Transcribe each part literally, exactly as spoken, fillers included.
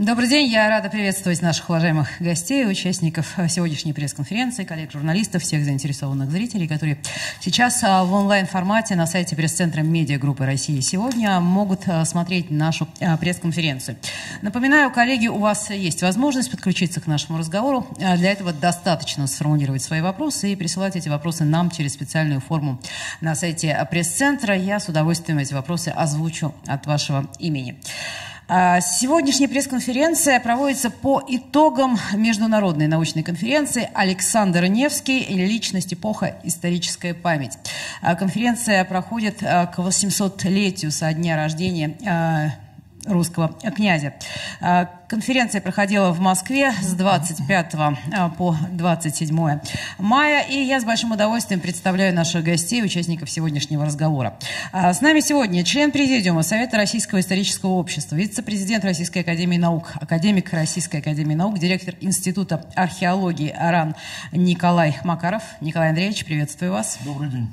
Добрый день, я рада приветствовать наших уважаемых гостей, участников сегодняшней пресс-конференции, коллег-журналистов, всех заинтересованных зрителей, которые сейчас в онлайн-формате на сайте пресс-центра медиагруппы «Россия сегодня» могут смотреть нашу пресс-конференцию. Напоминаю, коллеги, у вас есть возможность подключиться к нашему разговору. Для этого достаточно сформулировать свои вопросы и присылать эти вопросы нам через специальную форму на сайте пресс-центра. Я с удовольствием эти вопросы озвучу от вашего имени. Сегодняшняя пресс-конференция проводится по итогам международной научной конференции «Александр Невский. Личность, эпоха, историческая память». Конференция проходит к восьмисотлетию со дня рождения русского князя. Конференция проходила в Москве с двадцать пятого по двадцать седьмое мая, и я с большим удовольствием представляю наших гостей, участников сегодняшнего разговора. С нами сегодня член Президиума Совета Российского исторического общества, вице-президент Российской академии наук, академик Российской академии наук, директор Института археологии РАН Николай Макаров. Николай Андреевич, приветствую вас. Добрый день.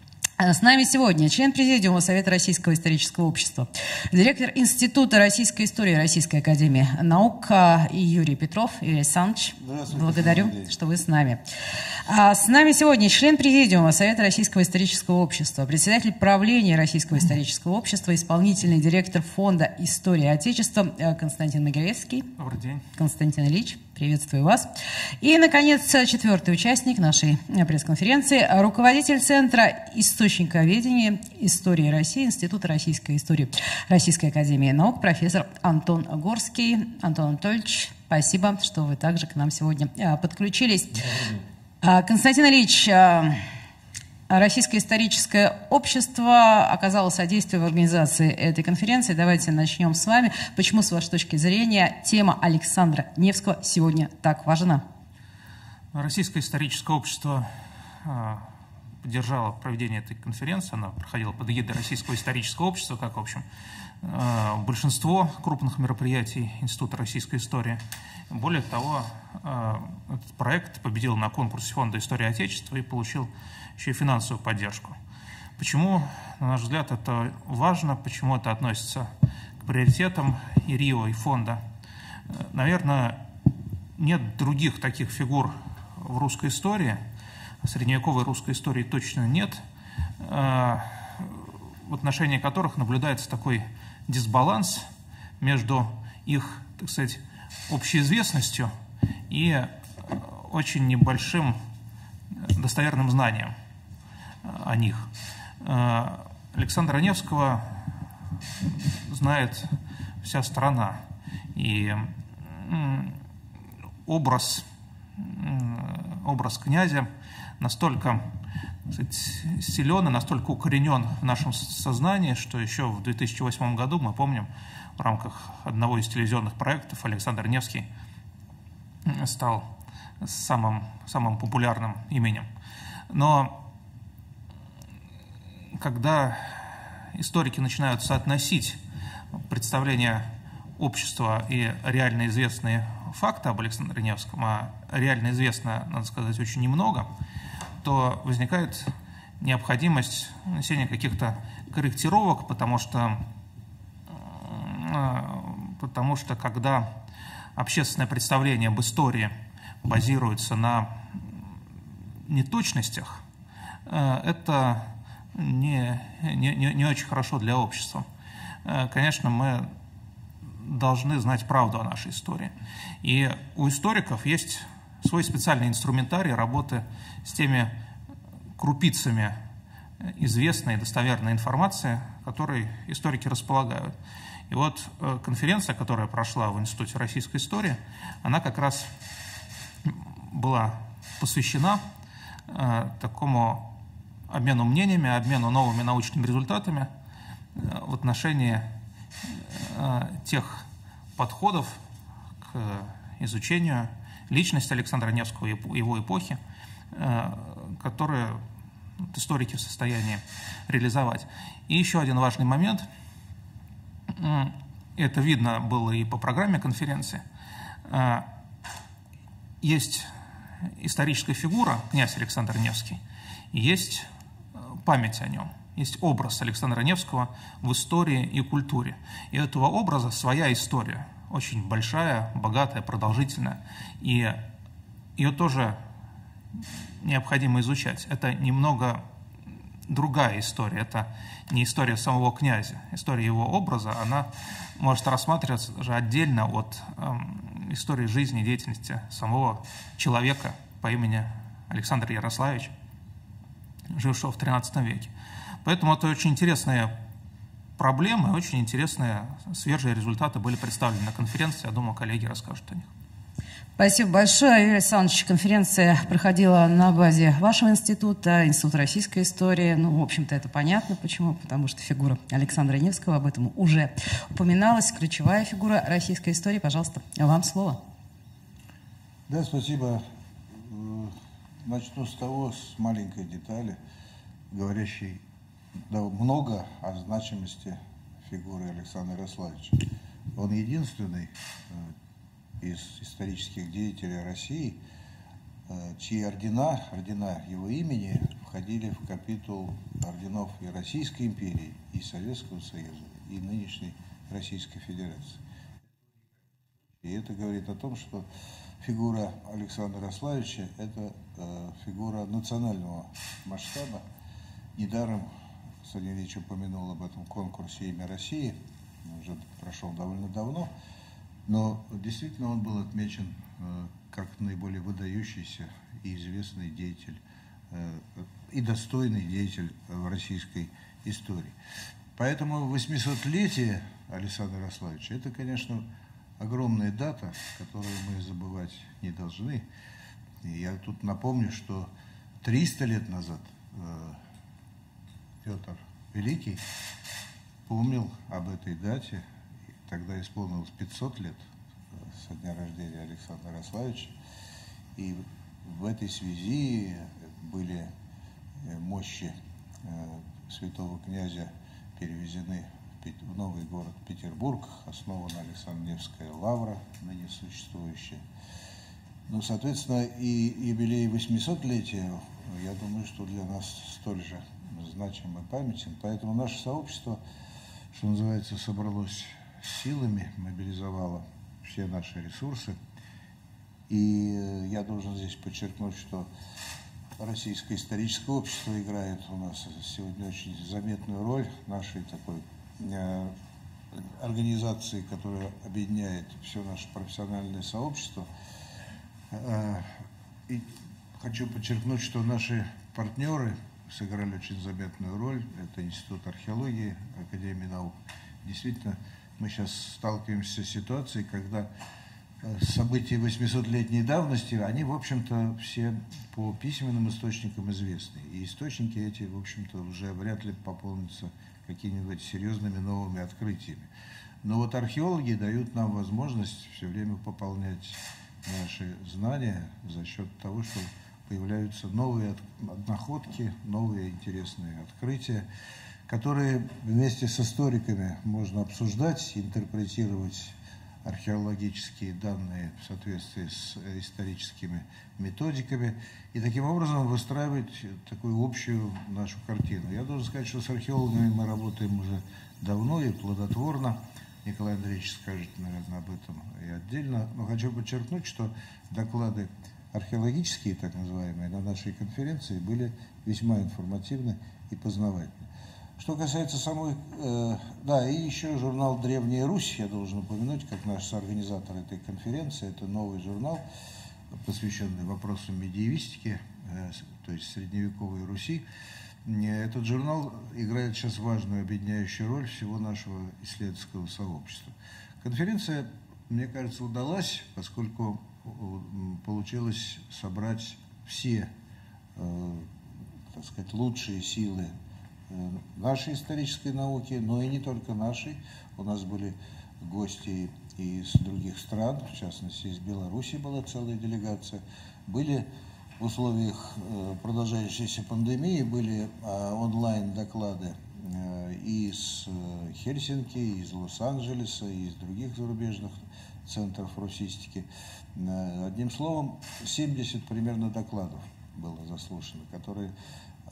С нами сегодня член Президиума Совета Российского исторического общества, директор Института российской истории Российской академии наук Юрий Петров. Юрий Александрович, благодарю, что вы с нами. С нами сегодня член Президиума Совета Российского исторического общества, председатель правления Российского исторического общества, исполнительный директор Фонда истории Отечества Константин Могилевский. Добрый день. Константин Ильич, приветствую вас. И, наконец, четвертый участник нашей пресс-конференции, руководитель Центра источниковедения истории России, Института российской истории Российской академии наук, профессор Антон Горский. Антон Анатольевич, спасибо, что вы также к нам сегодня подключились. Константин Ильич, Российское историческое общество оказало содействие в организации этой конференции. Давайте начнем с вами. Почему, с вашей точки зрения, тема Александра Невского сегодня так важна? Российское историческое общество поддержало проведение этой конференции. Она проходила под эгидой Российского исторического общества, как, в общем, большинство крупных мероприятий Института российской истории. Более того, этот проект победил на конкурсе Фонда истории Отечества и получил еще и финансовую поддержку. Почему, на наш взгляд, это важно, почему это относится к приоритетам и РИО, и фонда? Наверное, нет других таких фигур в русской истории, средневековой русской истории точно нет, в отношении которых наблюдается такой дисбаланс между их, так сказать, общеизвестностью и очень небольшим достоверным знанием о них. Александра Невского знает вся страна, и образ, образ князя настолько, так сказать, силен и настолько укоренен в нашем сознании, что еще в две тысячи восьмом году, мы помним, в рамках одного из телевизионных проектов Александр Невский стал самым, самым популярным именем. Но когда историки начинают соотносить представление общества и реально известные факты об Александре Невском, а реально известно, надо сказать, очень немного, то возникает необходимость внесения каких-то корректировок, потому что, потому что когда общественное представление об истории базируется на неточностях, это не, не, не очень хорошо для общества. Конечно, мы должны знать правду о нашей истории. И у историков есть свой специальный инструментарий работы с теми крупицами известной и достоверной информации, которой историки располагают. И вот конференция, которая прошла в Институте российской истории, она как раз была посвящена такому обмену мнениями, обмену новыми научными результатами в отношении тех подходов к изучению личности Александра Невского и его эпохи, которые историки в состоянии реализовать. И еще один важный момент, это видно было и по программе конференции, есть историческая фигура, князь Александр Невский, и есть память о нем, есть образ Александра Невского в истории и культуре. И у этого образа своя история. очень большая, богатая, продолжительная, и ее тоже необходимо изучать. Это немного другая история, это не история самого князя, история его образа, она может рассматриваться же отдельно от э, истории жизни и деятельности самого человека по имени Александр Ярославич, жившего в тринадцатом веке. Поэтому это очень интересная проблема, очень интересные свежие результаты были представлены на конференции. Я думаю, коллеги расскажут о них. Спасибо большое, Юрий Александрович. Конференция проходила на базе вашего института, Института российской истории. Ну, в общем-то, это понятно. Почему? Потому что фигура Александра Невского, об этом уже упоминалась, ключевая фигура российской истории. Пожалуйста, вам слово. Да, спасибо. Начну с того, с маленькой детали, говорящей да, много о значимости фигуры Александра Ярославича. Он единственный из исторических деятелей России, чьи ордена, ордена его имени входили в капитул орденов и Российской империи, и Советского Союза, и нынешней Российской Федерации. И это говорит о том, что фигура Александра Ярославича – это э, фигура национального масштаба. Недаром Владимир Ильич упомянул об этом конкурсе «Имя России», уже прошел довольно давно. Но действительно он был отмечен э, как наиболее выдающийся и известный деятель, э, и достойный деятель в российской истории. Поэтому восьмисотлетие Александра Ярославича – это, конечно, огромная дата, которую мы забывать не должны. И я тут напомню, что триста лет назад э, Петр Великий помнил об этой дате. Тогда исполнилось пятьсот лет со дня рождения Александра Ярославича. И в этой связи были мощи святого князя перевезены в новый город Петербург, основана Александро-Невская лавра, ныне существующая. Ну, соответственно, и юбилей восьмисотлетия, я думаю, что для нас столь же значим и памятен. Поэтому наше сообщество, что называется, собралось силами, мобилизовало все наши ресурсы. И я должен здесь подчеркнуть, что Российское историческое общество играет у нас сегодня очень заметную роль нашей такой э, организации, которая объединяет все наше профессиональное сообщество. Э, и хочу подчеркнуть, что наши партнеры сыграли очень заметную роль. Это Институт археологии, Академия наук. Действительно, мы сейчас сталкиваемся с ситуацией, когда события восьмисотлетней давности, они, в общем-то, все по письменным источникам известны. И источники эти, в общем-то, уже вряд ли пополнятся какими-нибудь серьезными новыми открытиями. Но вот археологи дают нам возможность все время пополнять наши знания за счет того, что появляются новые находки, новые интересные открытия, которые вместе с историками можно обсуждать, интерпретировать археологические данные в соответствии с историческими методиками и таким образом выстраивать такую общую нашу картину. Я должен сказать, что с археологами мы работаем уже давно и плодотворно. Николай Андреевич скажет, наверное, об этом и отдельно. Но хочу подчеркнуть, что доклады археологические, так называемые, на нашей конференции были весьма информативны и познавательны. Что касается самой, э, да, и еще журнал «Древняя Русь», я должен упомянуть, как наш соорганизатор этой конференции, это новый журнал, посвященный вопросам медиевистики, э, то есть средневековой Руси. Этот журнал играет сейчас важную объединяющую роль всего нашего исследовательского сообщества. Конференция, мне кажется, удалась, поскольку получилось собрать все, э, так сказать, лучшие силы нашей исторической науки, но и не только нашей. У нас были гости из других стран, в частности, из Беларуси была целая делегация. Были в условиях продолжающейся пандемии, были онлайн-доклады из Хельсинки, из Лос-Анджелеса, из других зарубежных центров русистики. Одним словом, семьдесят примерно докладов было заслушано, которые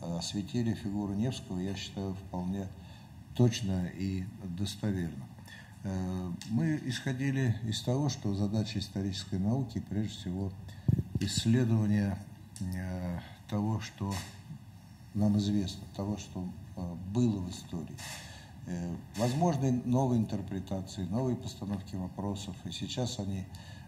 осветили фигуру Невского, я считаю, вполне точно и достоверно. Мы исходили из того, что задача исторической науки, прежде всего, исследование того, что нам известно, того, что было в истории. Возможны новые интерпретации, новые постановки вопросов, и сейчас они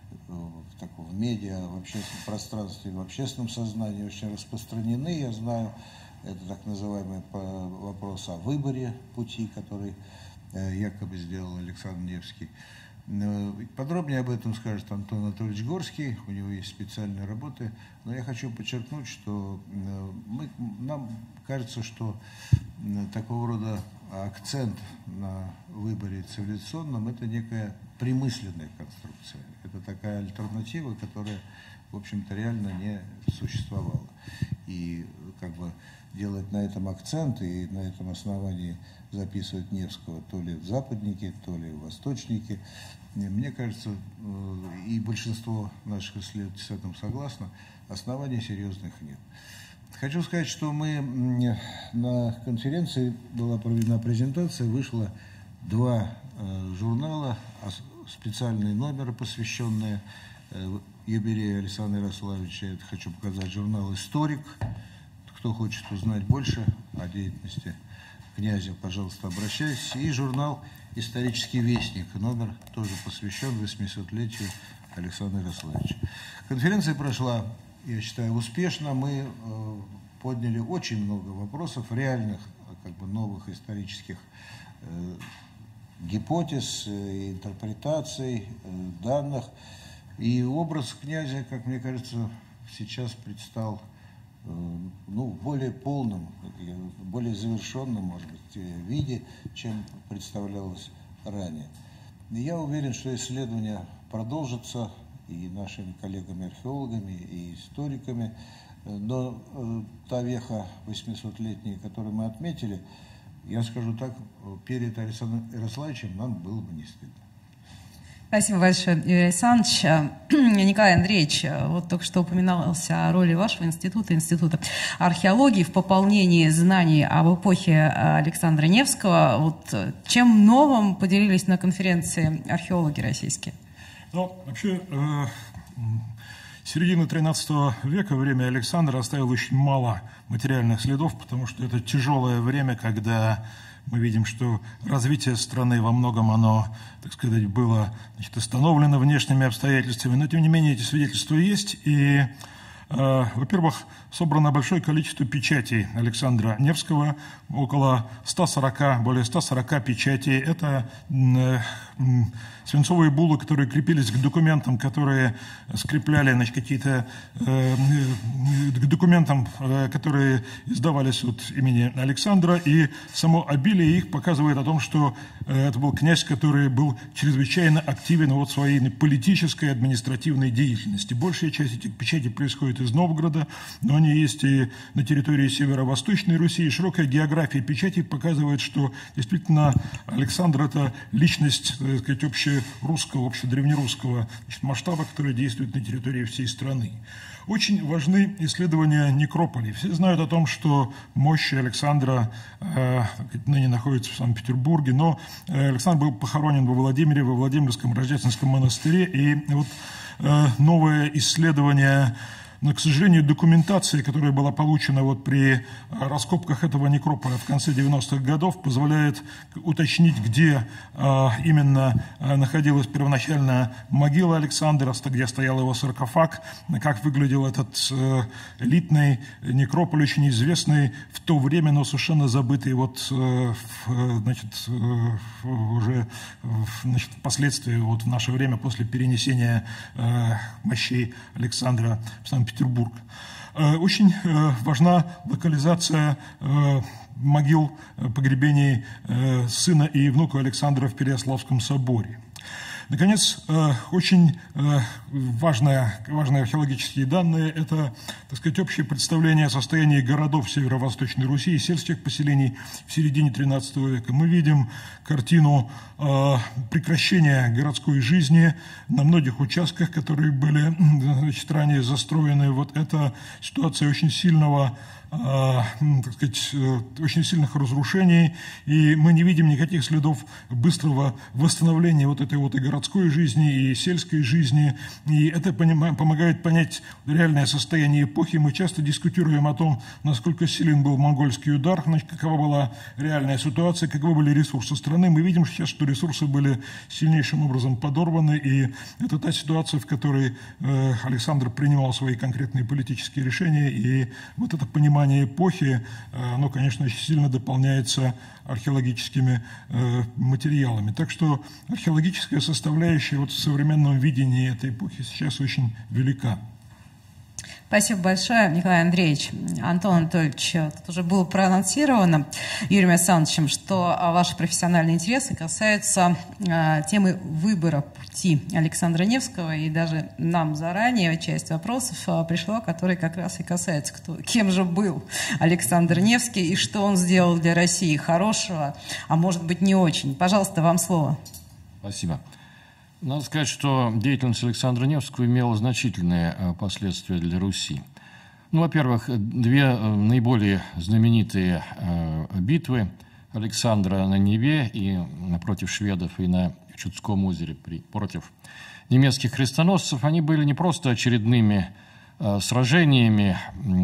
в, таком, в медиа, в общественном пространстве, в общественном сознании очень распространены. Я знаю, это так называемый вопрос о выборе пути, который якобы сделал Александр Невский. Подробнее об этом скажет Антон Анатольевич Горский, у него есть специальные работы, но я хочу подчеркнуть, что мы, нам кажется, что такого рода акцент на выборе цивилизационном – это некая премысленная конструкция, это такая альтернатива, которая, в общем-то, реально не существовала. И как бы делать на этом акцент и на этом основании записывать Невского то ли в западнике, то ли в восточнике. Мне кажется, и большинство наших исследователей с этим согласно, оснований серьезных нет. Хочу сказать, что мы на конференции была проведена презентация, вышло два журнала, специальные номеры, посвященные юбилею Александра Ярославича. Я хочу показать журнал «Историк». Кто хочет узнать больше о деятельности князя, пожалуйста, обращайтесь. И журнал «Исторический вестник», номер тоже посвящен восьмисотлетию Александра Ярославича. Конференция прошла, я считаю, успешно. Мы э, подняли очень много вопросов, реальных, как бы новых исторических э, гипотез, э, интерпретаций, э, данных. И образ князя, как мне кажется, сейчас предстал ну, в более полном, более завершенном, может быть, виде, чем представлялось ранее. И я уверен, что исследования продолжатся и нашими коллегами-археологами, и историками, но э, та веха восьмисотлетняя, которую мы отметили, я скажу так, перед Александром Ярославичем нам было бы не стыдно. Спасибо большое, Юрий Александрович. Николай Андреевич, вот только что упоминался о роли вашего института, Института археологии в пополнении знаний об эпохе Александра Невского. Вот чем новым поделились на конференции археологи российские? Ну, вообще, э, середина тринадцатого века, время Александра, оставило очень мало материальных следов, потому что это тяжелое время, когда мы видим, что развитие страны во многом оно, так сказать, было, значит, остановлено внешними обстоятельствами, но тем не менее эти свидетельства есть. И, э, во-первых, собрано большое количество печатей Александра Невского, около ста сорока, более ста сорока печатей. Это э, свинцовые буллы, которые крепились к документам, которые скрепляли, значит, какие-то э, к документам, э, которые издавались от имени Александра, и само обилие их показывает о том, что э, это был князь, который был чрезвычайно активен вот в своей политической и административной деятельности. Большая часть этих печатей происходит из Новгорода, но они есть и на территории Северо-Восточной Руси. И широкая география печатей показывает, что действительно Александр – это личность, так сказать, общерусского, общедревнерусского, значит, масштаба, который действует на территории всей страны. Очень важны исследования некрополей. Все знают о том, что мощи Александра э, ныне находятся в Санкт-Петербурге, но Александр был похоронен во Владимире, во Владимирском Рождественском монастыре, и вот э, новое исследование, но, к сожалению, документация, которая была получена вот при раскопках этого некрополя в конце девяностых годов, позволяет уточнить, где э, именно э, находилась первоначально могила Александра, где стоял его саркофаг, как выглядел этот э, элитный некрополь, очень известный в то время, но совершенно забытый вот, э, в, значит, э, уже значит, впоследствии вот, в наше время после перенесения э, мощей Александра в Санкт-Петербург. Петербург. Очень важна локализация могил погребений сына и внука Александра в Переяславском соборе. Наконец, очень важные, важные археологические данные – это, так сказать, общее представление о состоянии городов Северо-Восточной Руси и сельских поселений в середине тринадцатого века. Мы видим картину прекращения городской жизни на многих участках, которые были, значит, ранее застроены. Вот эта ситуация очень сильного так сказать, очень сильных разрушений, и мы не видим никаких следов быстрого восстановления вот этой вот и городской жизни, и сельской жизни, и это помогает понять реальное состояние эпохи. Мы часто дискутируем о том, насколько силен был монгольский удар, значит, какова была реальная ситуация, каковы были ресурсы страны. Мы видим сейчас, что ресурсы были сильнейшим образом подорваны, и это та ситуация, в которой э, Александр принимал свои конкретные политические решения, и вот это понимание эпохи, э, оно, конечно, очень сильно дополняется археологическими э, материалами. Так что археологическая составляющая вот в современном видении этой эпохи сейчас очень велика. Спасибо большое, Николай Андреевич. Антон Анатольевич, тут уже было проанонсировано Юрием Александровичем, что ваши профессиональные интересы касаются э, темы выбора пути Александра Невского, и даже нам заранее часть вопросов э, пришла, которая как раз и касается, кто, кем же был Александр Невский и что он сделал для России хорошего, а может быть не очень. Пожалуйста, вам слово. Спасибо. Надо сказать, что деятельность Александра Невского имела значительные последствия для Руси. Ну, во-первых, две наиболее знаменитые битвы Александра на Неве и против шведов, и на Чудском озере против немецких крестоносцев, они были не просто очередными сражениями,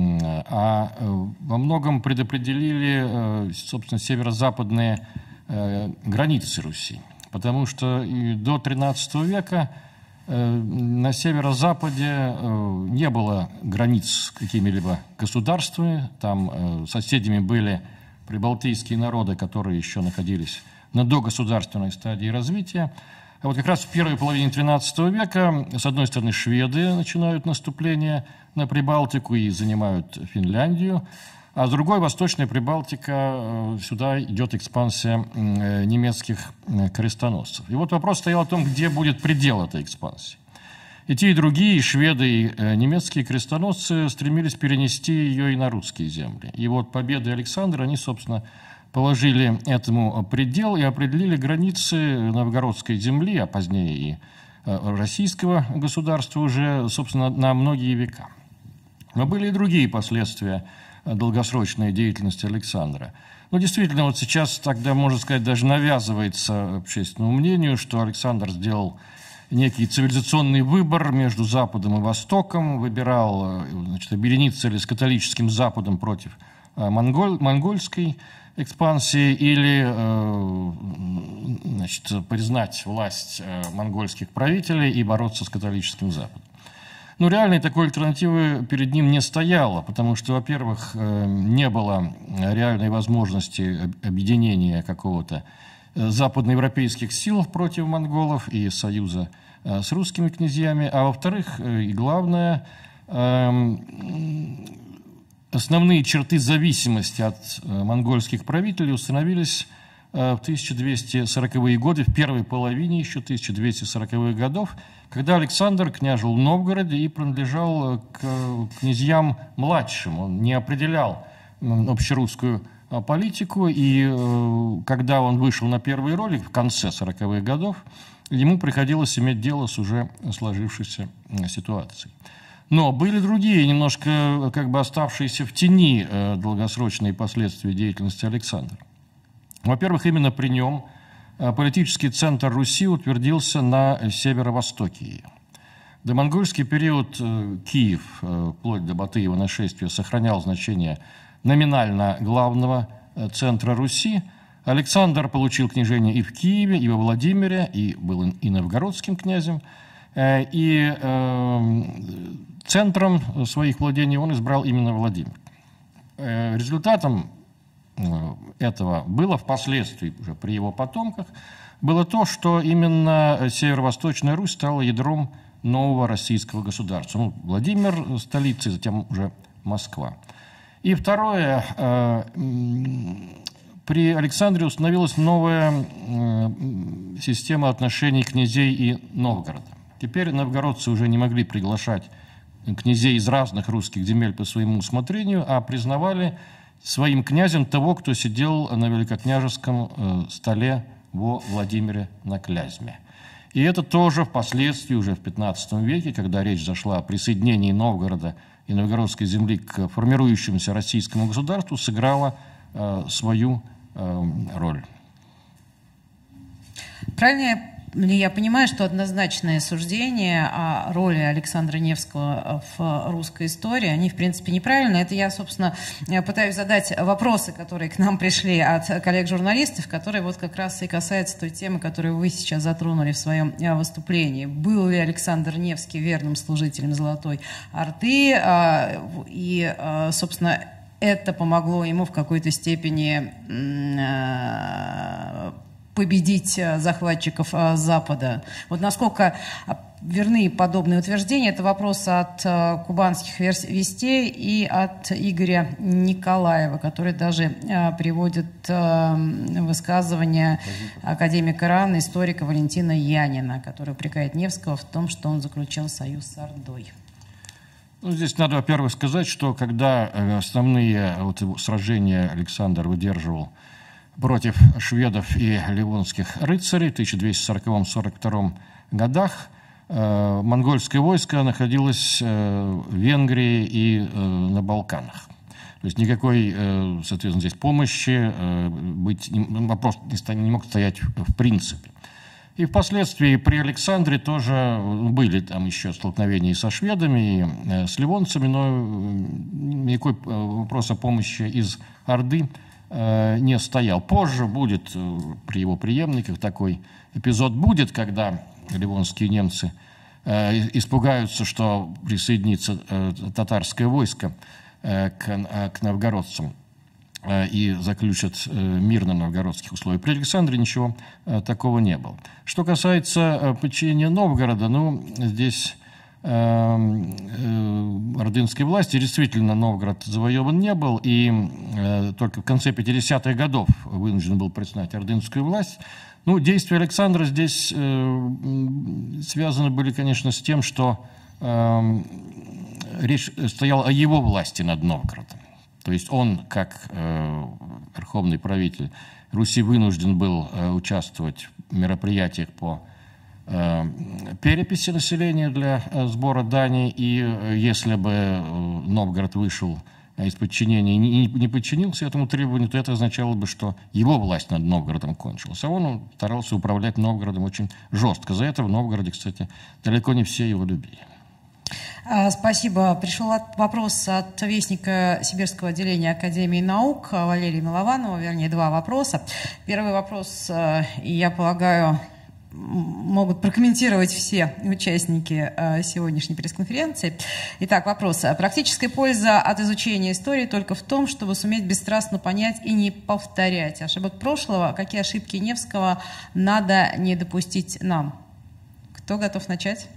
а во многом предопределили, собственно, северо-западные границы Руси. Потому что и до тринадцатого века э, на северо-западе э, не было границ с какими-либо государствами. Там э, соседями были прибалтийские народы, которые еще находились на догосударственной стадии развития. А вот как раз в первой половине тринадцатого века, с одной стороны, шведы начинают наступление на Прибалтику и занимают Финляндию, а с другой, Восточная Прибалтика, сюда идет экспансия немецких крестоносцев. И вот вопрос стоял о том, где будет предел этой экспансии. И те, и другие, и шведы, и немецкие крестоносцы стремились перенести ее и на русские земли. И вот победы Александра, они, собственно, положили этому предел и определили границы новгородской земли, а позднее и российского государства уже, собственно, на многие века. Но были и другие последствия долгосрочной деятельности Александра. Ну, действительно, вот сейчас тогда, можно сказать, даже навязывается общественному мнению, что Александр сделал некий цивилизационный выбор между Западом и Востоком, выбирал, значит, объединиться ли с католическим Западом против монголь, монгольской экспансии или, значит, признать власть монгольских правителей и бороться с католическим Западом. Но реальной такой альтернативы перед ним не стояло, потому что, во-первых, не было реальной возможности объединения какого-то западноевропейских сил против монголов и союза с русскими князьями, а во-вторых, и главное, основные черты зависимости от монгольских правителей установились в тысяча двести сороковые годы, в первой половине еще тысяча двести сороковых годов, когда Александр княжил в Новгороде и принадлежал к князьям младшим. Он не определял общерусскую политику, и когда он вышел на первые роли в конце сороковых годов, ему приходилось иметь дело с уже сложившейся ситуацией. Но были другие, немножко как бы оставшиеся в тени долгосрочные последствия деятельности Александра. Во-первых, именно при нем политический центр Руси утвердился на северо-востоке ее. До монгольский период Киев, вплоть до Батыева нашествия, сохранял значение номинально главного центра Руси. Александр получил княжение и в Киеве, и во Владимире, и был и новгородским князем. И центром своих владений он избрал именно Владимир. Результатом этого было впоследствии, уже при его потомках, было то, что именно Северо-Восточная Русь стала ядром нового российского государства. Ну, Владимир столицей, затем уже Москва. И второе, при Александре установилась новая система отношений князей и Новгорода. Теперь новгородцы уже не могли приглашать князей из разных русских земель по своему усмотрению, а признавали своим князем того, кто сидел на великокняжеском столе во Владимире на Клязьме. И это тоже впоследствии, уже в пятнадцатом веке, когда речь зашла о присоединении Новгорода и новгородской земли к формирующемуся российскому государству, сыграло э, свою э, роль. Правильно ли я понимаю, что однозначные суждения о роли Александра Невского в русской истории, они, в принципе, неправильны? Это я, собственно, пытаюсь задать вопросы, которые к нам пришли от коллег-журналистов, которые вот как раз и касаются той темы, которую вы сейчас затронули в своем выступлении. Был ли Александр Невский верным служителем Золотой Орды? И, собственно, это помогло ему в какой-то степени победить захватчиков Запада. Вот насколько верны подобные утверждения, это вопрос от кубанских вестей и от Игоря Николаева, который даже приводит высказывание академика РАН, историка Валентина Янина, который упрекает Невского в том, что он заключил союз с Ордой. Ну, здесь надо, во-первых, сказать, что когда основные вот, сражения Александр выдерживал против шведов и ливонских рыцарей в тысяча двести сороковом — сорок втором годах, э, монгольское войско находилось э, в Венгрии и э, на Балканах. То есть никакой, э, соответственно, здесь помощи э, быть, вопрос не, не мог стоять в принципе. И впоследствии при Александре тоже были там еще столкновения и со шведами, и э, с ливонцами, но никакой вопрос о помощи из Орды не стоял. Позже будет, при его преемниках, такой эпизод будет, когда ливонские немцы испугаются, что присоединится татарское войско к, к новгородцам и заключат мир на новгородских условиях. При Александре ничего такого не было. Что касается подчинения Новгорода, ну, здесь ордынской власти действительно Новгород завоеван не был, и э, только в конце пятидесятых годов вынужден был признать ордынскую власть. Ну, действия Александра здесь э, связаны были, конечно, с тем, что э, речь стояла о его власти над Новгородом. То есть он, как э, верховный правитель Руси, вынужден был э, участвовать в мероприятиях по переписи населения для сбора дани, и если бы Новгород вышел из подчинения и не подчинился этому требованию, то это означало бы, что его власть над Новгородом кончилась. А он старался управлять Новгородом очень жестко. За это в Новгороде, кстати, далеко не все его любили. Спасибо. Пришел вопрос от вестника Сибирского отделения Академии наук Валерия Милованова, вернее, два вопроса. Первый вопрос, я полагаю, могут прокомментировать все участники э, сегодняшней пресс-конференции. Итак, вопрос. Практическая польза от изучения истории только в том, чтобы суметь бесстрастно понять и не повторять ошибок прошлого. Какие ошибки Невского надо не допустить нам? Кто готов начать?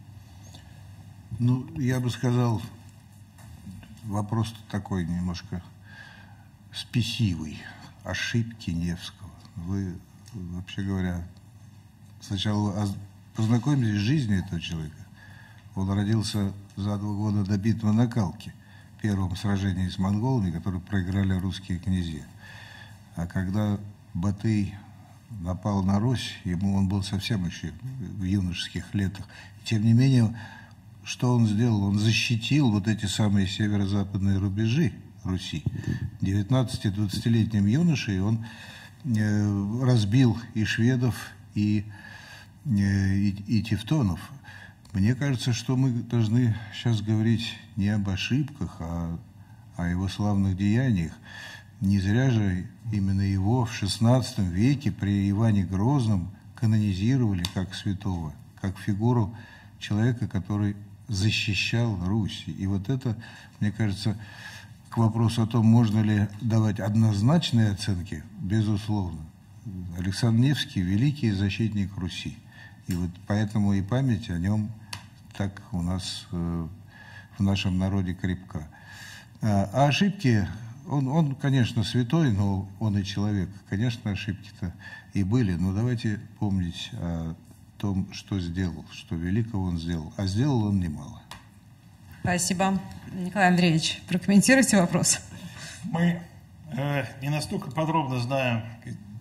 Ну, я бы сказал, вопрос такой немножко спесивый. Ошибки Невского. Вы, вообще говоря, сначала познакомились с жизнью этого человека. Он родился за два года до битвы на Калке, в первом сражении с монголами, которые проиграли русские князья. А когда Батый напал на Русь, ему он был совсем еще в юношеских летах. Тем не менее, что он сделал? Он защитил вот эти самые северо-западные рубежи Руси. девятнадцати-двадцатилетним юношей он э, разбил и шведов, и И, и тевтонов. Мне кажется, что мы должны сейчас говорить не об ошибках, а о его славных деяниях. Не зря же именно его в шестнадцатом веке при Иване Грозном канонизировали как святого, как фигуру человека, который защищал Русь. И вот это, мне кажется, к вопросу о том, можно ли давать однозначные оценки, безусловно. Александр Невский – великий защитник Руси. И вот поэтому и память о нем так у нас э, в нашем народе крепка. А, а ошибки, он, он, конечно, святой, но он и человек. Конечно, ошибки-то и были, но давайте помнить о том, что сделал, что великого он сделал. А сделал он немало. Спасибо. Николай Андреевич, прокомментируйте вопрос. Мы э, не настолько подробно знаем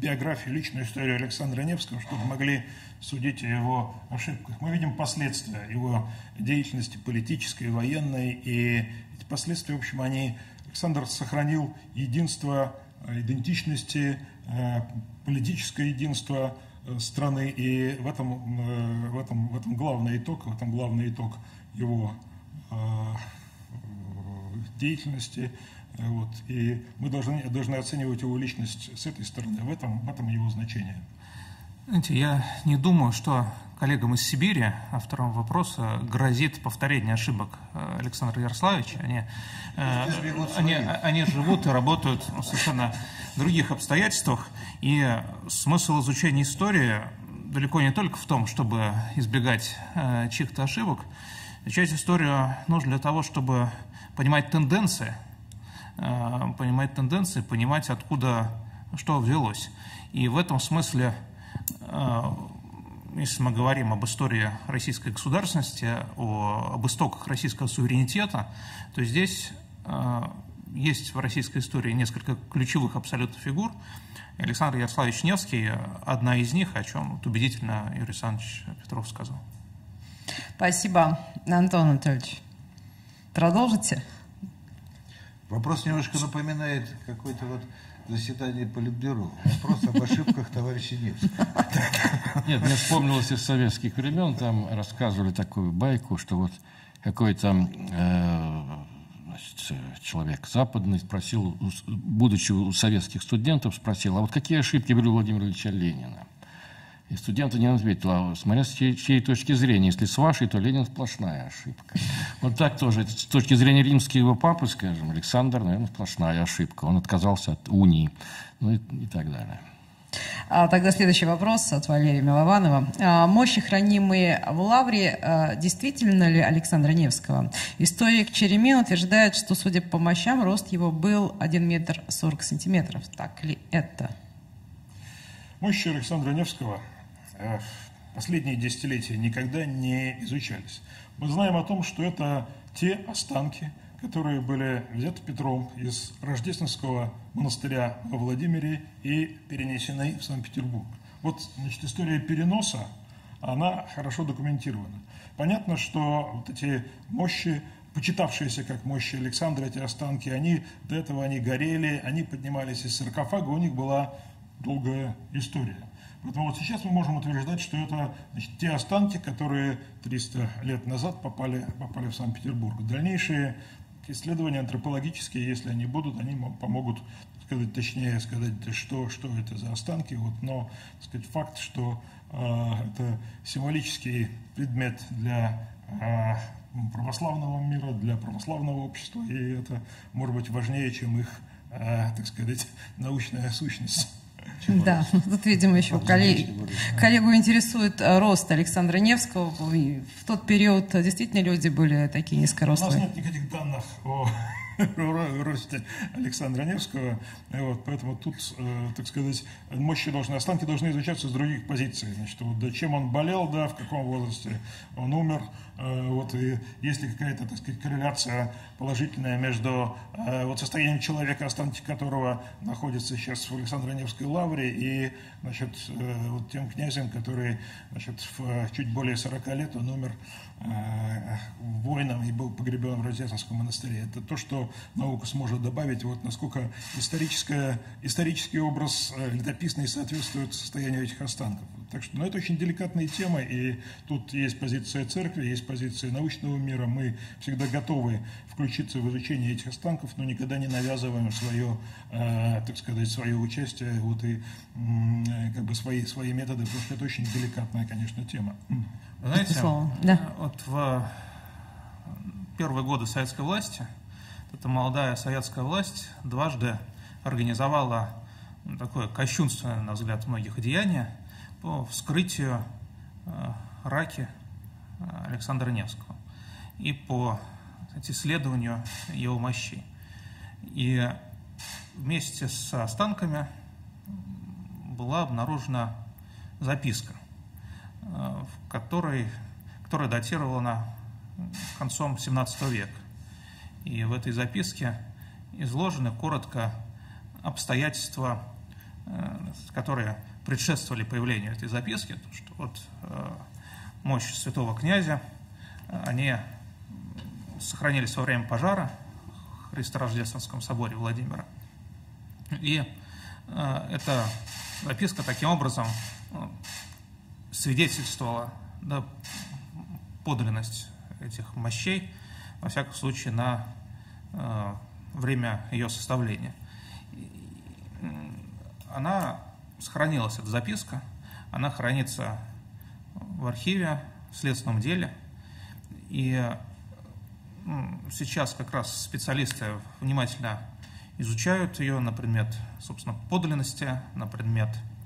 биографию, личную историю Александра Невского, чтобы могли судить о его ошибках. Мы видим последствия его деятельности политической, военной, и эти последствия, в общем, они... Александр сохранил единство, идентичности, политическое единство страны, и в этом, в этом, в этом главный итог, в этом главный итог его деятельности. Вот. И мы должны, должны оценивать его личность с этой стороны, в этом, в этом его значение. Знаете, я не думаю, что коллегам из Сибири, авторам вопроса, грозит повторение ошибок Александра Ярославича. Они, э, они, они живут и работают в совершенно других обстоятельствах. И смысл изучения истории далеко не только в том, чтобы избегать э, чьих-то ошибок. Изучать историю нужно для того, чтобы понимать тенденции, э, понимать тенденции, понимать, откуда что взялось. И в этом смысле, если мы говорим об истории российской государственности, о, об истоках российского суверенитета, то здесь э, есть в российской истории несколько ключевых абсолютно фигур. Александр Ярославич Невский – одна из них, о чем вот убедительно Юрий Александрович Петров сказал. Спасибо. Антон Анатольевич, продолжите? Вопрос немножко напоминает какой-то вот заседание Политбюро. Вопрос об ошибках товарища Невского. Нет, мне вспомнилось из советских времен, там рассказывали такую байку, что вот какой-то э, значит, человек западный спросил, будучи у советских студентов, спросил, а вот какие ошибки были у Владимира Ильича Ленина? И студенты не ответили, смотря с чьей, чьей точки зрения, если с вашей, то Ленин сплошная ошибка. Вот так тоже, с точки зрения римского папы, скажем, Александр, наверное, сплошная ошибка. Он отказался от унии, ну и, и так далее. А тогда следующий вопрос от Валерия Милованова. А, мощи, хранимые в Лавре, а, действительно ли Александра Невского? Историк Черемин утверждает, что, судя по мощам, рост его был один метр сорок сантиметров. Так ли это? Мощи Александра Невского в последние десятилетия никогда не изучались. Мы знаем о том, что это те останки, которые были взяты Петром из Рождественского монастыря во Владимире и перенесены в Санкт-Петербург. Вот, значит, история переноса, она хорошо документирована. Понятно, что вот эти мощи, почитавшиеся как мощи Александра, эти останки, они до этого они горели, они поднимались из саркофага, у них была долгая история. Поэтому вот сейчас мы можем утверждать, что это, значит, те останки, которые триста лет назад попали, попали в Санкт-Петербург. Дальнейшие исследования антропологические, если они будут, они помогут сказать, точнее сказать, что, что это за останки. Вот, но так сказать, факт, что э, это символический предмет для э, православного мира, для православного общества, и это может быть важнее, чем их, э, так сказать, научная сущность. Да, тут, видимо, еще коллегу, коллегу интересует рост Александра Невского. И в тот период действительно люди были такие низкорослые. У нас нет никаких данных о росте Александра Невского, вот, поэтому тут, э, так сказать, мощи должны, останки должны изучаться с других позиций. Значит, вот, да, чем он болел, да, в каком возрасте он умер, э, вот, и есть ли какая-то, так сказать, корреляция положительная между э, вот, состоянием человека, останки которого находятся сейчас в Александро-Невской лавре, и, значит, э, вот, тем князем, который, значит, в чуть более сорока лет он умер э, воином и был погребен в Рождественском монастыре. Это то, что наука сможет добавить, вот насколько историческое, исторический образ э, летописный соответствует состоянию этих останков. Так что, ну, это очень деликатная тема, и тут есть позиция церкви, есть позиция научного мира. Мы всегда готовы включиться в изучение этих останков, но никогда не навязываем свое, э, так сказать, свое участие, вот, и э, как бы свои, свои методы, потому что это очень деликатная, конечно, тема. Знаете, да. вот в первые годы советской власти эта молодая советская власть дважды организовала такое кощунственное, на взгляд многих, деяние по вскрытию э, раки Александра Невского и по кстати, исследованию его мощей. И вместе с останками была обнаружена записка, э, в которой, которая датирована концом семнадцатого века. И в этой записке изложены коротко обстоятельства которые предшествовали появлению этой записки, то, что вот мощи святого князя, они сохранились во время пожара в Христорождественском соборе Владимира. И эта записка таким образом свидетельствовала, да, подлинность этих мощей, во всяком случае, на э, время ее составления. Она сохранилась, эта записка, она хранится в архиве, в следственном деле, и ну, сейчас как раз специалисты внимательно изучают ее на предмет, собственно, подлинности, на предмет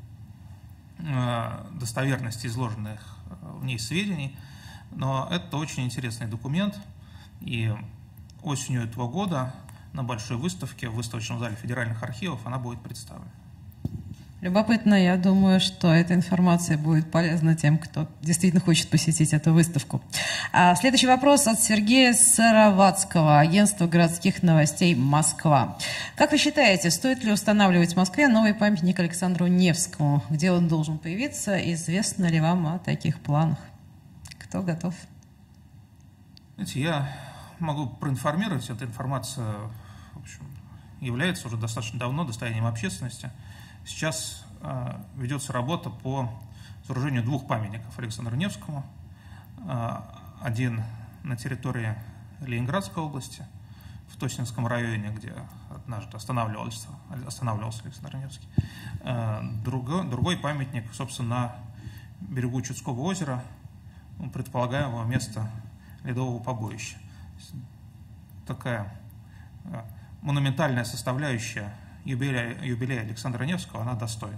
э, достоверности изложенных в ней сведений. Но это очень интересный документ, и осенью этого года на большой выставке в выставочном зале федеральных архивов она будет представлена. Любопытно, я думаю, что эта информация будет полезна тем, кто действительно хочет посетить эту выставку. А следующий вопрос от Сергея Сыроватского, агентство городских новостей «Москва». Как вы считаете, стоит ли устанавливать в Москве новый памятник Александру Невскому? Где он должен появиться? Известно ли вам о таких планах? Кто готов? Знаете, я могу проинформировать, эта информация, в общем, является уже достаточно давно достоянием общественности. Сейчас э, ведется работа по сооружению двух памятников Александру Невскому. Э, один на территории Ленинградской области, в Тоснинском районе, где однажды останавливался, останавливался Александр Невский. Э, другой, другой памятник, собственно, на берегу Чудского озера, предполагаемого места ледового побоища. Такая э, монументальная составляющая юбилея, юбилея Александра Невского, она достойна.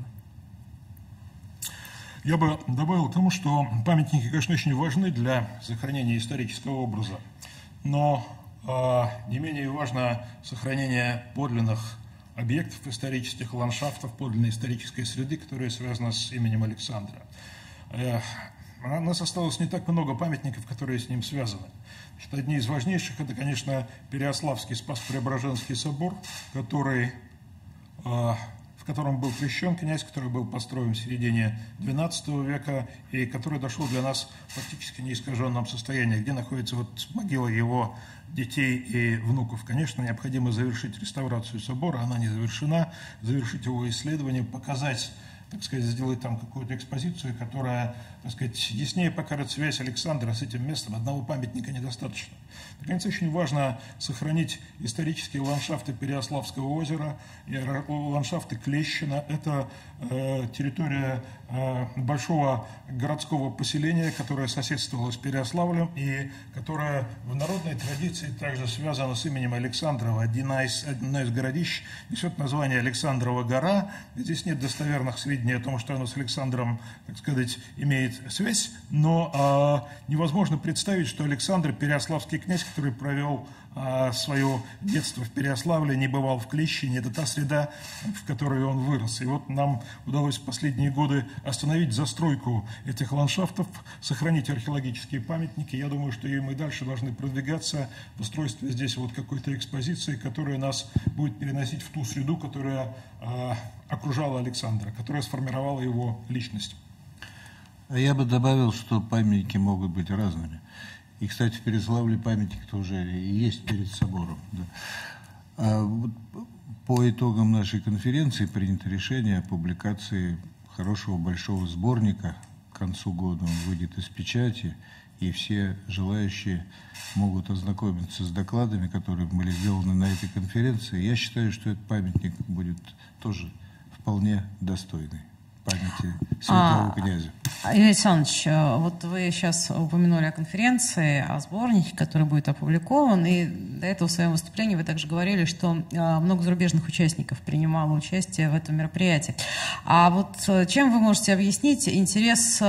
Я бы добавил к тому, что памятники, конечно, очень важны для сохранения исторического образа, но э, не менее важно сохранение подлинных объектов исторических, ландшафтов, подлинной исторической среды, которая связана с именем Александра. Э, у нас осталось не так много памятников, которые с ним связаны. Значит, одни из важнейших – это, конечно, Переяславский Спас-Преображенский собор, который... в котором был крещен князь, который был построен в середине двенадцатого века и который дошел для нас фактически в неискаженном состоянии, где находится вот могила его детей и внуков. Конечно, необходимо завершить реставрацию собора, она не завершена, завершить его исследование, показать, так сказать, сделать там какую-то экспозицию, которая, так сказать, яснее покажет связь Александра с этим местом. Одного памятника недостаточно. Наконец, очень важно сохранить исторические ландшафты Переяславского озера, и ландшафты Клещина. Это э, территория э, большого городского поселения, которое соседствовало с Переяславлем и которое в народной традиции также связано с именем Александрова. Одна из, одно из городищ несет название Александрова гора. Здесь нет достоверных сведений о том, что оно с Александром, так сказать, имеет связь, но э, невозможно представить, что Александр, переяславский князь, который провел а, свое детство в Переяславле, не бывал в Клещине, это та среда, в которой он вырос. И вот нам удалось в последние годы остановить застройку этих ландшафтов, сохранить археологические памятники. Я думаю, что и мы дальше должны продвигаться в устройстве здесь вот какой-то экспозиции, которая нас будет переносить в ту среду, которая а, окружала Александра, которая сформировала его личность. А я бы добавил, что памятники могут быть разными. И, кстати, в Переяславле памятник-то уже есть перед собором. Да. А вот по итогам нашей конференции принято решение о публикации хорошего большого сборника. К концу года он выйдет из печати, и все желающие могут ознакомиться с докладами, которые были сделаны на этой конференции. Я считаю, что этот памятник будет тоже вполне достойный памяти святого а, князя. Юрий Александрович, вот вы сейчас упомянули о конференции, о сборнике, который будет опубликован, и до этого в своем выступлении вы также говорили, что много зарубежных участников принимало участие в этом мероприятии. А вот чем вы можете объяснить интерес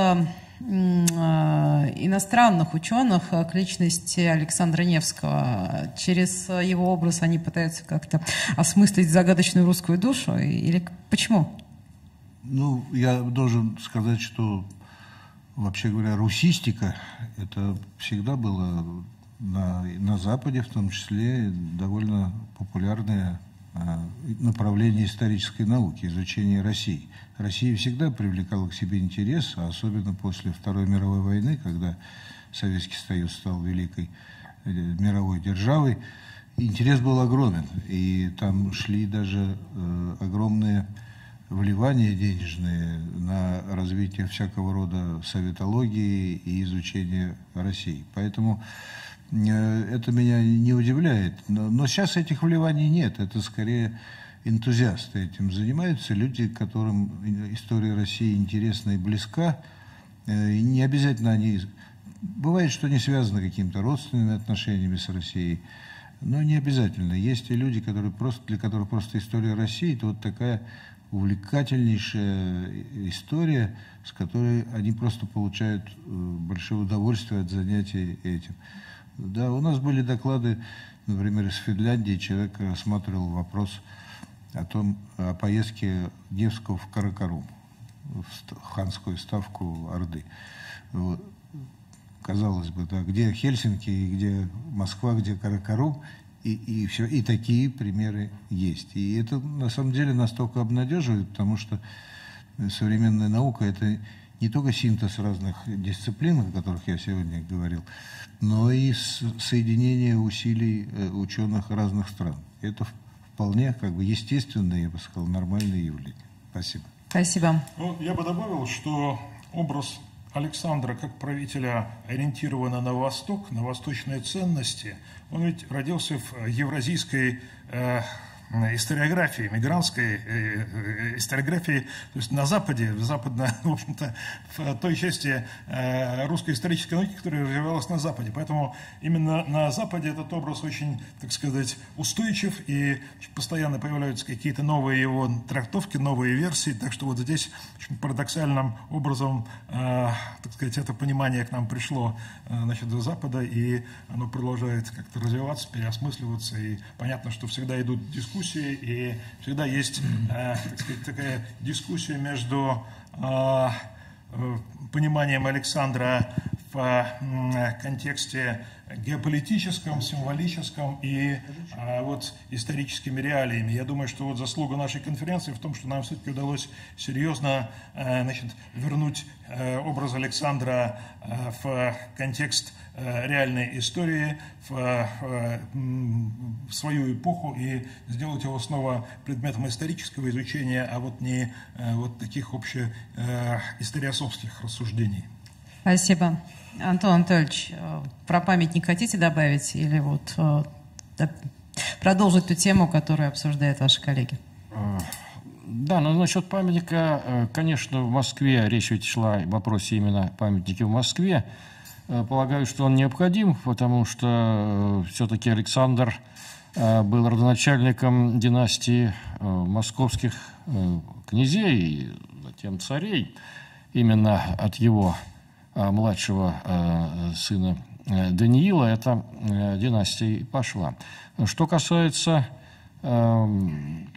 иностранных ученых к личности Александра Невского? Через его образ они пытаются как-то осмыслить загадочную русскую душу? Или почему? Ну, я должен сказать, что, вообще говоря, русистика, это всегда было на, на Западе, в том числе, довольно популярное направление исторической науки, изучение России. Россия всегда привлекала к себе интерес, а особенно после Второй мировой войны, когда Советский Союз стал великой мировой державой, интерес был огромен, и там шли даже э, огромные вливания денежные на развитие всякого рода советологии и изучения России. Поэтому э, это меня не удивляет. Но, но сейчас этих вливаний нет, это скорее энтузиасты этим занимаются, люди, которым история России интересна и близка, э, и не обязательно они... Бывает, что они связаны какими-то родственными отношениями с Россией, но не обязательно. Есть и люди, которые просто, для которых просто история России – это вот такая увлекательнейшая история, с которой они просто получают большое удовольствие от занятий этим. Да, у нас были доклады, например, из Финляндии, человек рассматривал вопрос о том, о поездке Невского в Каракарум, в ханскую ставку Орды. Вот. Казалось бы, да, где Хельсинки, где Москва, где Каракарум, и, и все, и такие примеры есть. И это на самом деле настолько обнадеживает, потому что современная наука – это не только синтез разных дисциплин, о которых я сегодня говорил, но и соединение усилий ученых разных стран. Это вполне как бы естественное, я бы сказал, нормальное явление. Спасибо. Спасибо. Ну, я бы добавил, что образ Александра как правителя ориентировано на Восток, на восточные ценности. Он ведь родился в евразийской э, историографии, мигрантской э, историографии, то есть на Западе, в западно, в общем-то, в той части э, русской исторической науки, которая развивалась на Западе. Поэтому именно на Западе этот образ очень, так сказать, устойчив, и постоянно появляются какие-то новые его трактовки, новые версии. Так что вот здесь очень парадоксальным образом, э, так сказать, это понимание к нам пришло э, значит, до Запада, и оно продолжает как-то развиваться, переосмысливаться. И понятно, что всегда идут дискуссии, и всегда есть э, так сказать, такая дискуссия между э, пониманием Александра в э, контексте геополитическом, символическом и э, вот историческими реалиями. Я думаю, что вот заслуга нашей конференции в том, что нам все-таки удалось серьезно э, значит, вернуть э, образ Александра э, в контекст э, реальной истории, в, э, в свою эпоху, и сделать его снова предметом исторического изучения, а вот не э, вот таких общих э, историосовских рассуждений. Спасибо. Антон Анатольевич, про памятник хотите добавить или вот продолжить ту тему, которую обсуждают ваши коллеги? Да, но насчет памятника, конечно, в Москве, речь ведь шла в вопросе именно памятники в Москве. Полагаю, что он необходим, потому что все-таки Александр был родоначальником династии московских князей, затем царей, именно от его младшего э, сына э, Даниила эта э, династия пошла. Что касается э,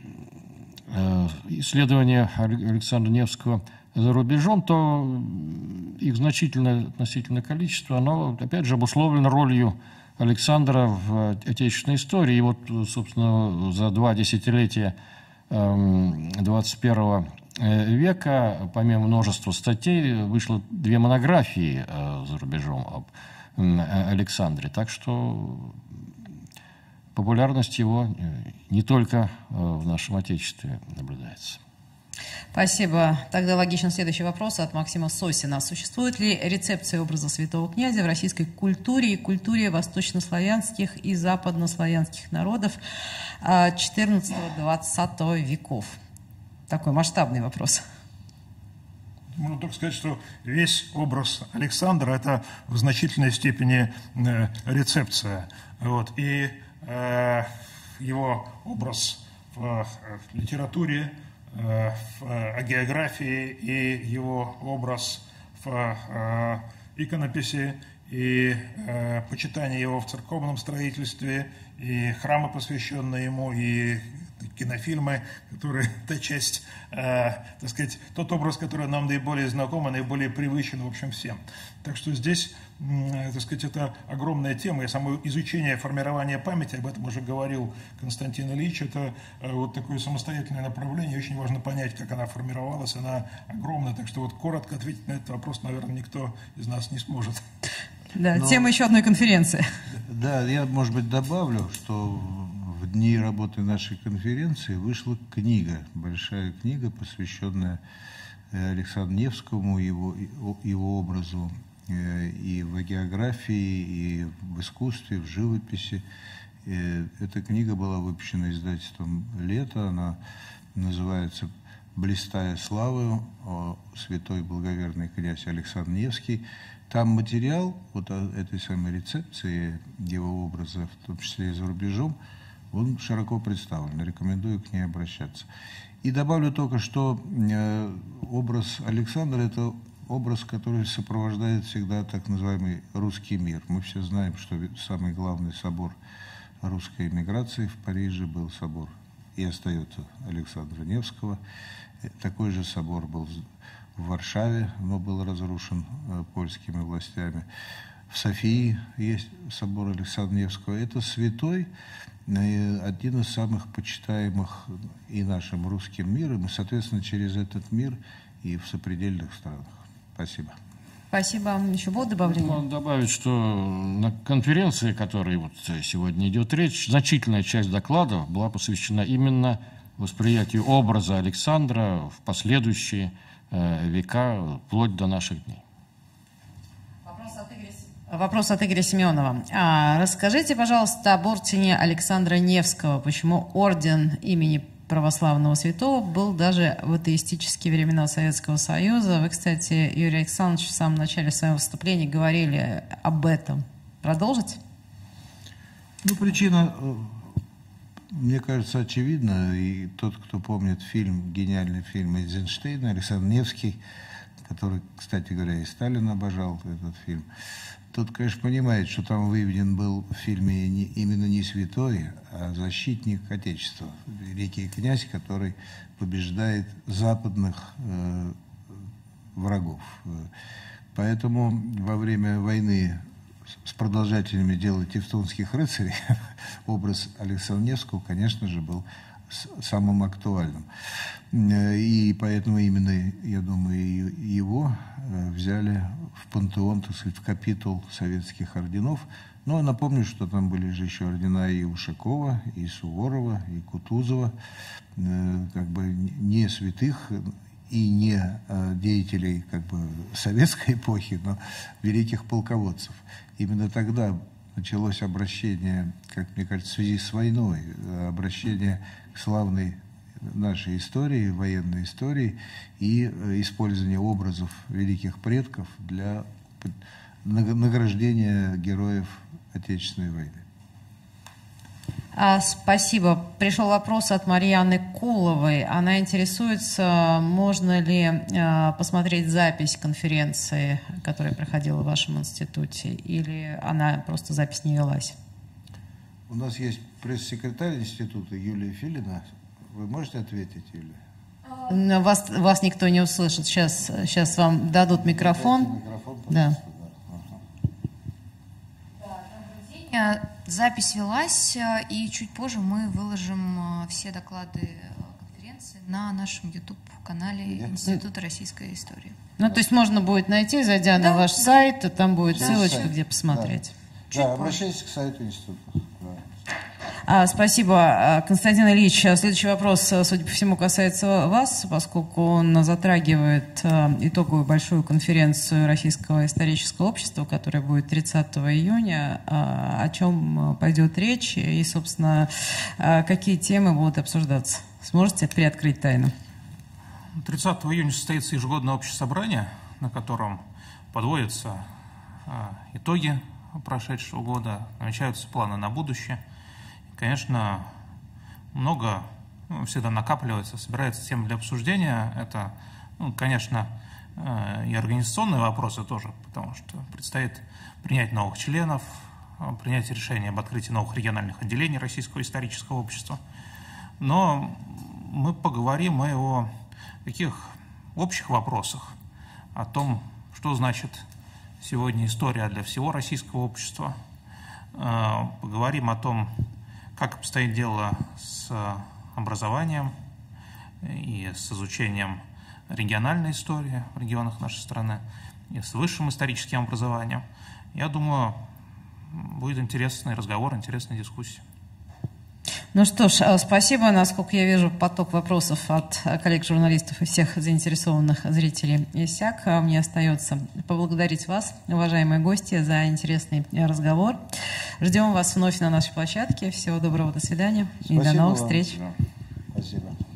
э, исследования Александра Невского за рубежом, то их значительное относительное количество, оно, опять же, обусловлено ролью Александра в отечественной истории. И вот, собственно, за два десятилетия э, двадцать первого века, помимо множества статей, вышло две монографии э, за рубежом об э, Александре. Так что популярность его не только э, в нашем Отечестве наблюдается. Спасибо. Тогда логичен следующий вопрос от Максима Сосина. Существует ли рецепция образа святого князя в российской культуре и культуре восточнославянских и западнославянских народов четырнадцатого-двадцатого веков? Такой масштабный вопрос. Можно только сказать, что весь образ Александра – это в значительной степени э, рецепция. Вот. И э, его образ в, в литературе, э, в географии, и его образ в э, иконописи, и э, почитание его в церковном строительстве, и храмы, посвященные ему, и кинофильмы, которые, та часть, э, так сказать, тот образ, который нам наиболее знаком, и наиболее привычен, в общем, всем. Так что здесь, э, так сказать, это огромная тема, и само изучение формирования памяти, об этом уже говорил Константин Ильич, это э, вот такое самостоятельное направление, очень важно понять, как она формировалась, она огромная, так что вот коротко ответить на этот вопрос, наверное, никто из нас не сможет. Да, Но, тема еще одной конференции. Да, я, может быть, добавлю, что в дни работы нашей конференции вышла книга, большая книга, посвященная Александру Невскому, его, его образу и в географии, и в искусстве, в живописи. Эта книга была выпущена издательством «Лето», она называется «Блистая славою. Святой благоверный князь Александр Невский». Там материал вот этой самой рецепции его образа, в том числе и за рубежом, он широко представлен. Рекомендую к ней обращаться. И добавлю только, что образ Александра – это образ, который сопровождает всегда так называемый русский мир. Мы все знаем, что самый главный собор русской эмиграции в Париже был собор, и остается, Александра Невского. Такой же собор был в Варшаве, но был разрушен э, польскими властями. В Софии есть собор Александра Невского. Это святой, э, один из самых почитаемых и нашим русским миром, и, соответственно, через этот мир и в сопредельных странах. Спасибо. Спасибо. Еще будут добавления? Можно добавить, что на конференции, о которой вот сегодня идет речь, значительная часть докладов была посвящена именно восприятию образа Александра в последующие века, вплоть до наших дней. Вопрос от Игоря, Вопрос от Игоря Семенова. А, расскажите, пожалуйста, об ордене Александра Невского. Почему орден имени православного святого был даже в атеистические времена Советского Союза? Вы, кстати, Юрий Александрович, в самом начале своего выступления говорили об этом. Продолжить? Ну, причина, мне кажется, очевидна. И тот, кто помнит фильм, гениальный фильм Эйзенштейна, Александр Невский, который, кстати говоря, и Сталин обожал этот фильм, тот, конечно, понимает, что там выведен был в фильме не, именно не святой, а защитник Отечества, великий князь, который побеждает западных э, врагов. Поэтому во время войны с продолжателями дела тевтонских рыцарей образ Александра Невского, конечно же, был самым актуальным. И поэтому именно, я думаю, его взяли в пантеон, так сказать, в капитул советских орденов. Но напомню, что там были же еще ордена и Ушакова, и Суворова, и Кутузова, как бы не святых и не деятелей как бы советской эпохи, но великих полководцев. Именно тогда началось обращение, как мне кажется, в связи с войной, обращение к славной нашей истории, военной истории и использование образов великих предков для награждения героев Отечественной войны. А, спасибо. Пришел вопрос от Марьяны Куловой. Она интересуется, можно ли а, посмотреть запись конференции, которая проходила в вашем институте, или она просто запись не велась? У нас есть пресс-секретарь института Юлия Филина. Вы можете ответить, Юлия? Вас, вас никто не услышит. Сейчас, сейчас вам дадут микрофон. Микрофон, да. Запись велась, и чуть позже мы выложим все доклады конференции на нашем YouTube-канале Института российской истории. Ну, то есть можно будет найти, зайдя да, на ваш да. сайт, и там будет да, ссылочка, сайт. где посмотреть. Да, да обращайтесь к сайту института. Да. А, спасибо, Константин Ильич. Следующий вопрос, судя по всему, касается вас, поскольку он затрагивает итоговую большую конференцию Российского исторического общества, которая будет тридцатого июня. О чем пойдет речь и, собственно, какие темы будут обсуждаться? Сможете приоткрыть тайну? тридцатого июня состоится ежегодное общее собрание, на котором подводятся итоги прошедшего года, намечаются планы на будущее. Конечно, много ну, всегда накапливается, собирается тема для обсуждения. Это, ну, конечно, и организационные вопросы тоже, потому что предстоит принять новых членов, принять решение об открытии новых региональных отделений Российского исторического общества. но мы поговорим и о таких общих вопросах, о том, что значит сегодня история для всего российского общества. Поговорим о том, как обстоит дело с образованием и с изучением региональной истории в регионах нашей страны, и с высшим историческим образованием. Я думаю, будет интересный разговор, интересная дискуссия. Ну что ж, спасибо. Насколько я вижу, поток вопросов от коллег-журналистов и всех заинтересованных зрителей иссяк. Мне остается поблагодарить вас, уважаемые гости, за интересный разговор. Ждем вас вновь на нашей площадке. Всего доброго, до свидания. Спасибо и до новых вам. встреч. Спасибо.